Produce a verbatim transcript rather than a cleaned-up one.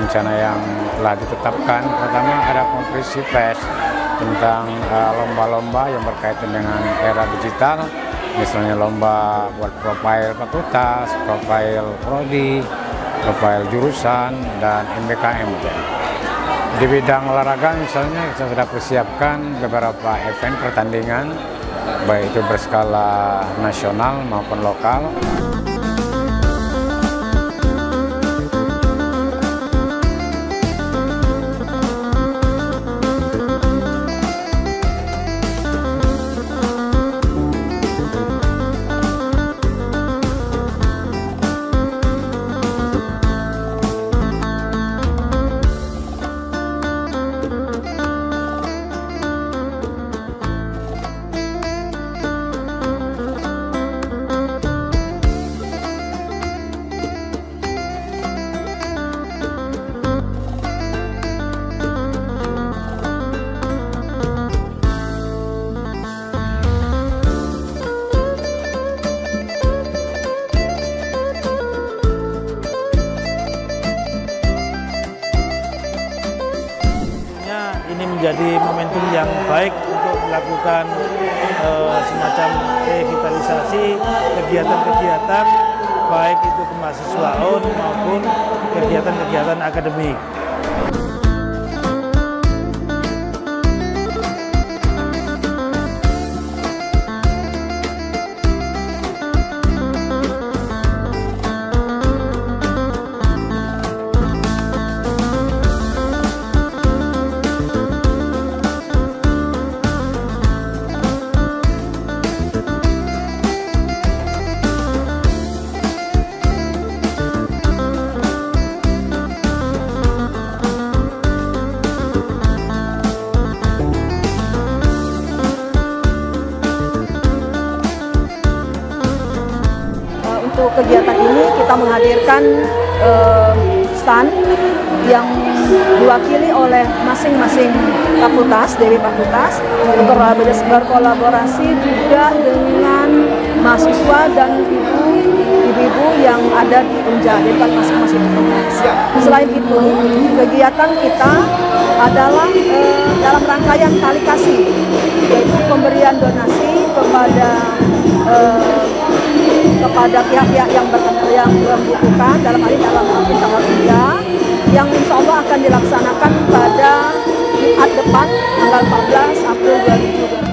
rencana yang telah ditetapkan. Pertama ada konferensi pers tentang lomba-lomba uh, yang berkaitan dengan era digital, misalnya lomba buat profil fakultas, profil prodi, profil jurusan, dan M B K M. Di bidang olahraga misalnya kita sudah persiapkan beberapa event pertandingan, baik itu berskala nasional maupun lokal. Ini menjadi momentum yang baik untuk melakukan eh, semacam revitalisasi kegiatan-kegiatan baik itu kemahasiswaan maupun kegiatan-kegiatan akademik. Untuk kegiatan ini kita menghadirkan uh, stand yang diwakili oleh masing-masing fakultas, dewi fakultas, untuk berkolaborasi juga dengan mahasiswa dan ibu-ibu yang ada di Unja, di depan masing-masing fakultas. Selain itu, kegiatan kita adalah uh, dalam rangkaian tali kasih, yaitu pemberian donasi kepada uh, kepada pihak-pihak yang yang membutuhkan, dalam hal ini dalam tanggal tiga, yang insya Allah akan dilaksanakan pada Jumat depan tanggal empat belas April dua ribu dua puluh.